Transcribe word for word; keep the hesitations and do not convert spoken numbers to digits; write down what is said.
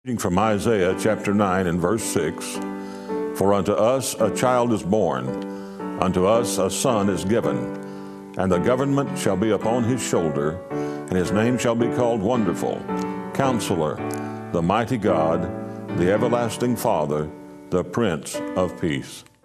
Reading from Isaiah chapter nine and verse six, "For unto us a child is born, unto us a son is given, and the government shall be upon his shoulder, and his name shall be called Wonderful, Counselor, the Mighty God, the Everlasting Father, the Prince of Peace."